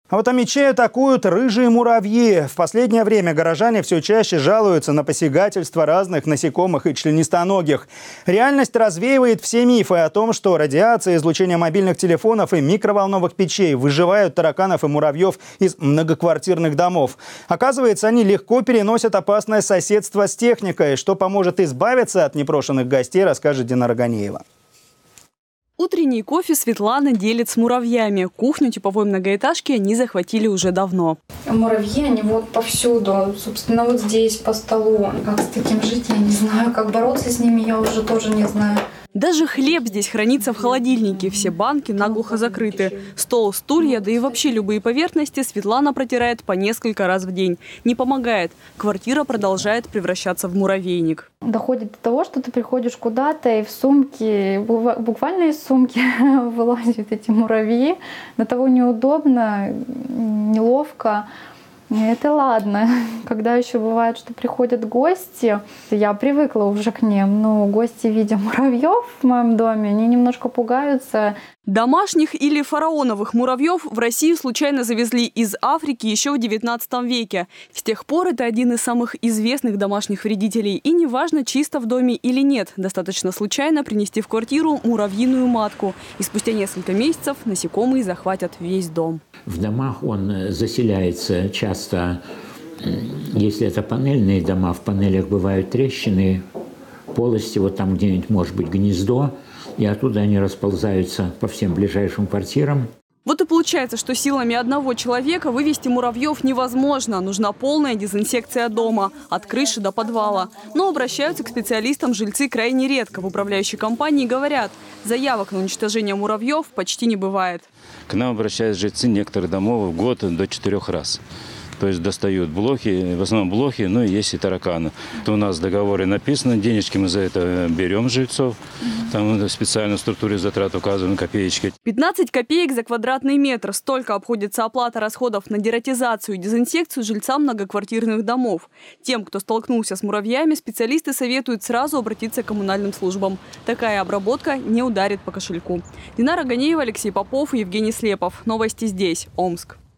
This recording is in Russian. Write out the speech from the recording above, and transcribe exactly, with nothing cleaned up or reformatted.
А вот Амичей атакуют рыжие муравьи. В последнее время горожане все чаще жалуются на посягательство разных насекомых и членистоногих. Реальность развеивает все мифы о том, что радиация, излучение мобильных телефонов и микроволновых печей выживают тараканов и муравьев из многоквартирных домов. Оказывается, они легко переносят опасное соседство с техникой. Что поможет избавиться от непрошенных гостей, расскажет Динара Ганеева. Утренний кофе Светлана делит с муравьями. Кухню типовой многоэтажки они захватили уже давно. Муравьи, они вот повсюду. Собственно, вот здесь, по столу. Как с таким жить, я не знаю. Как бороться с ними, я уже тоже не знаю. Даже хлеб здесь хранится в холодильнике. Все банки наглухо закрыты. Стол, стулья, да и вообще любые поверхности Светлана протирает по несколько раз в день. Не помогает. Квартира продолжает превращаться в муравейник. Доходит до того, что ты приходишь куда-то, и в сумке, буквально из сумки вылазят эти муравьи. До того неудобно, неловко. Это ладно. Когда еще бывает, что приходят гости, я привыкла уже к ним. Но гости, видя муравьев в моем доме, они немножко пугаются. Домашних или фараоновых муравьев в Россию случайно завезли из Африки еще в девятнадцатом веке. С тех пор это один из самых известных домашних вредителей. И неважно, чисто в доме или нет, достаточно случайно принести в квартиру муравьиную матку. И спустя несколько месяцев насекомые захватят весь дом. В домах он заселяется часто, если это панельные дома, в панелях бывают трещины, полости, вот там где-нибудь может быть гнездо, и оттуда они расползаются по всем ближайшим квартирам. Вот и получается, что силами одного человека вывести муравьев невозможно. Нужна полная дезинсекция дома, от крыши до подвала. Но обращаются к специалистам жильцы крайне редко. В управляющей компании говорят, заявок на уничтожение муравьев почти не бывает. К нам обращаются жильцы некоторых домов в год до четырех раз. То есть достают блохи, в основном блохи, ну и есть и тараканы. То у нас в договоре написано, денежки мы за это берем жильцов. Там в специальной структуре затрат указаны копеечки. пятнадцать копеек за квадратный метр. Столько обходится оплата расходов на дератизацию и дезинсекцию жильцам многоквартирных домов. Тем, кто столкнулся с муравьями, специалисты советуют сразу обратиться к коммунальным службам. Такая обработка не ударит по кошельку. Динара Ганеева, Алексей Попов и Евгений Слепов. Новости здесь, Омск.